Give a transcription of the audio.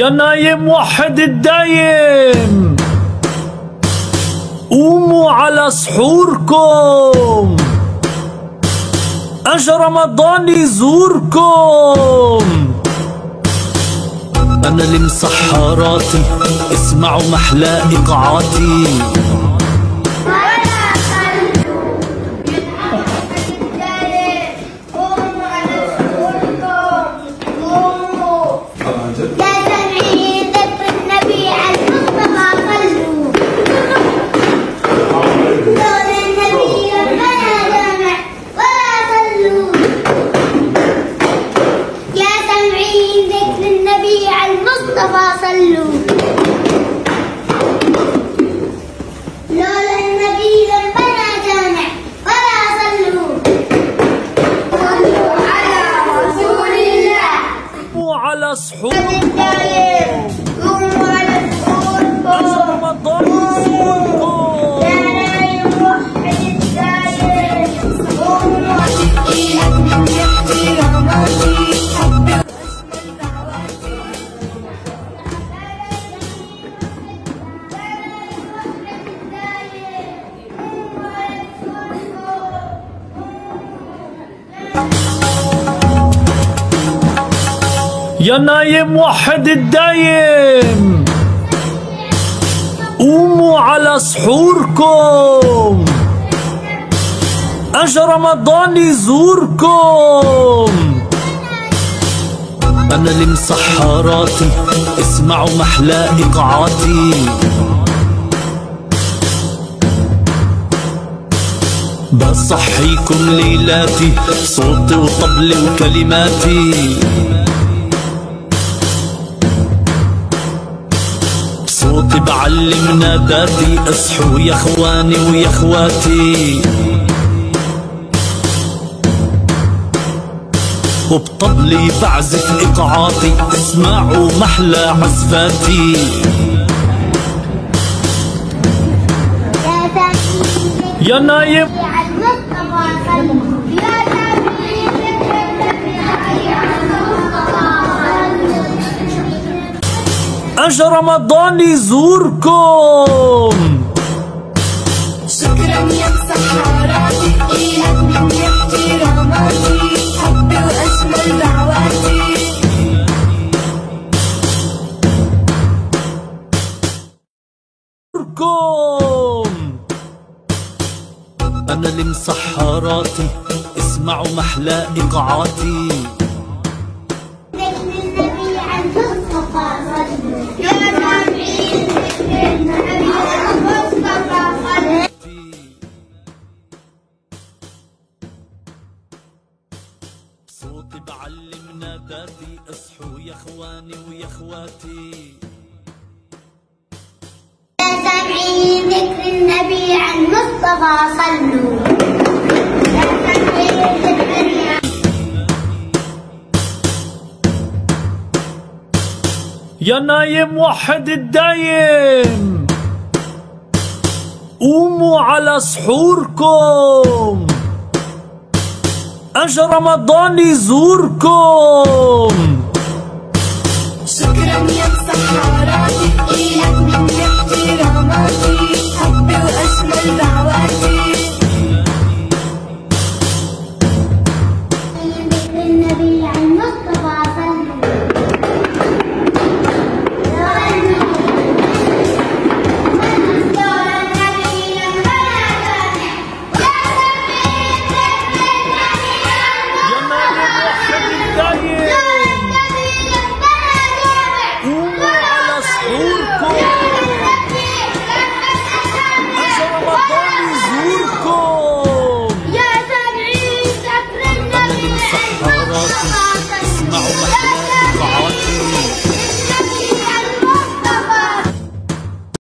يا نايم وحد الدايم، قوموا على سحوركم، اجا رمضان يزوركم. انا اللي مسحراتي، اسمعوا محلى ايقاعاتي. على سحوركم، قوموا على سحوركم، اجا رمضان يزوركم. يا نايم وحد الدايم، قوموا إياك من احتراماتي، حبي واسمع دعواتي. يا نايم وحد الدايم، قوموا على سحوركم، اجا رمضان يزوركم. انا اللي مسحراتي، اسمعوا محلى ايقاعاتي. بصحيكم ليلاتي، صوتي وطبلي وكلماتي، صوتي بعلم ناداتي. اصحوا يا اخواني ويا اخواتي، وبطبلي بعزف ايقاعاتي، اسمعوا محلى عزفاتي. يا نايم اجا رمضان يزوركم. شكرا يا مسحراتي، إياك من احتراماتي، حبي وأجمل دعواتي. أنا اللي مسحراتي، اسمعوا محلى إيقاعاتي. صوتي بعلم ناداتي، اصحوا يا اخواني ويا اخواتي. يا سامعين ذكر النبي عن مصطفى صلوا. يا سامعين ذكر يا نايم وحد الدايم، قوموا على سحوركم، اجا رمضان يزوركم. شكرا يا مسحراتي.